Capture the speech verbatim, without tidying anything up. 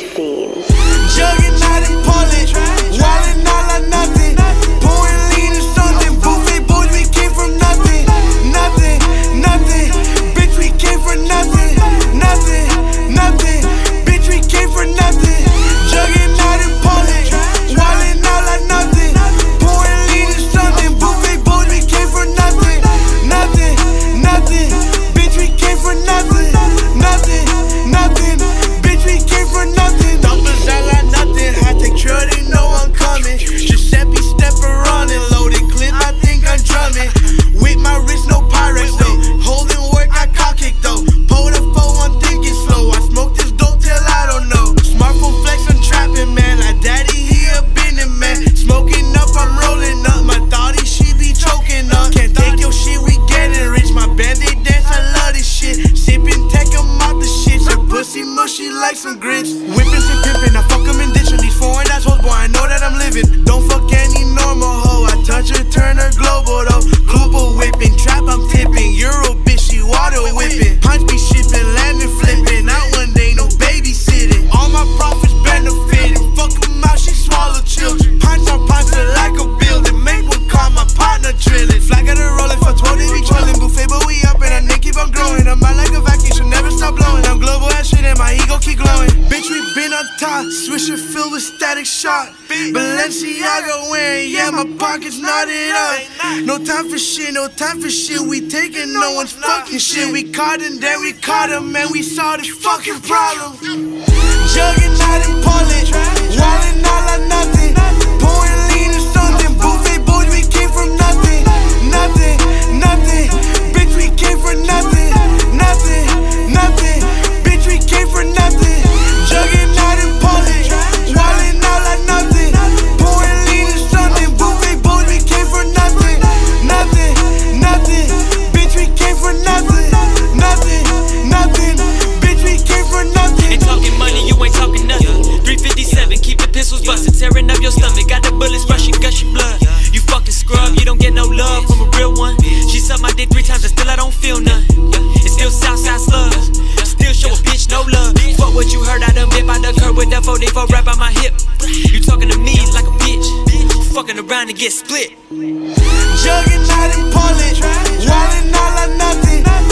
scene. Jugging out in Poland, wildin' all or nothing. Pouring lean or something. Buffet boys, we came from nothing. Nothing, nothing. Bitch, we came from nothing. Nothing, nothing. Bitch, we came from nothing. Jugging out in Poland, wildin' all or nothing. Pouring lean or something. Buffet boys, we came from nothing. Nothing, nothing. Bitch, we came from nothing. Nothing, nothing. Bitch, we came from nothing. Thumpers all or nothing. I take trail, they know I'm coming. Giuseppe steppin' running, loaded clip, I think I'm drumming. With my wrist, no Pyrex though. Holding work, I cock kick though. Pull the phone, I'm thinking slow. I smoke this dope till I don't know. Smartphone flex, I'm trapping, man. Like daddy, he a bending man. Smoking up, I'm rolling up. My thoughty, she be choking up. Can't take your shit, we getting rich. My band, they dance, I love this shit. Sippin', take 'em out the shit. Her pussy mushy like some grits. Whippin', sit pimpin', I fuck 'em in ditch. These foreign assholes, boy, I know that I'm living. Don't fuck any normal hoe. I touch her, turn her global though. Global whipping, trap, I'm tipping. Euro bitch, she water whipping. Punch be shipping, landing, flipping. Out one day, no babysitting. All my profits benefiting. Fuck 'em out, she swallow children. Punch on punch her like a building. Make one call my partner drilling. Flag at her rolling for twelve, they be trolling. Buffet, but we up and I need keep on growing. I'm out like a vacuum, should never stop blowing. I'm global as shit and my ego keep glowing. Bitch, we been on top, swisher filled with static shock. Balenciaga wearing, yeah, my pockets knotted up. No time for shit, no time for shit. We taking no one's fucking shit. We caught and then we caught him, man. We saw the fucking problem. Jugging out in Poland, wildin' all or nothing. Pouring lean or something. Buffet boys, we came from nothing. Nothing, nothing. Bitch, we came from nothing. Nothing, nothing. Bitch, we came from nothing. Jugging out in Poland, wildin' all or nothing. Pouring lean or something. Buffet boys, we came from nothing. Nothing, nothing. Bitch, we came from nothing. Nothing, nothing. Bitch, we came from nothing. Ain't talking money, you ain't talking nothing. three fifty-seven, keep the pistols bustin', tearing up your stomach. Got the bullets rushing, gushing blood. You fucking scrub, you don't get no love from a real one. She sucked my dick three times and still I don't feel none. It's still Southside slugs, still show a bitch no love. Fuck what you heard, I done bit by the curb with that forty-four rap on my hip. You talking to me like a bitch, fucking around and get split. Jugging out in Poland, wildin' all or nothing.